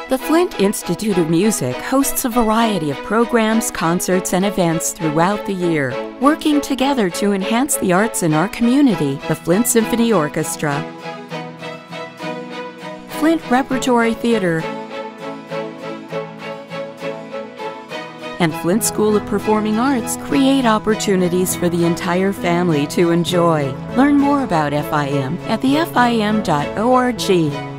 The Flint Institute of Music hosts a variety of programs, concerts, and events throughout the year, working together to enhance the arts in our community. The Flint Symphony Orchestra, Flint Repertory Theater, and Flint School of Performing Arts create opportunities for the entire family to enjoy. Learn more about FIM at thefim.org.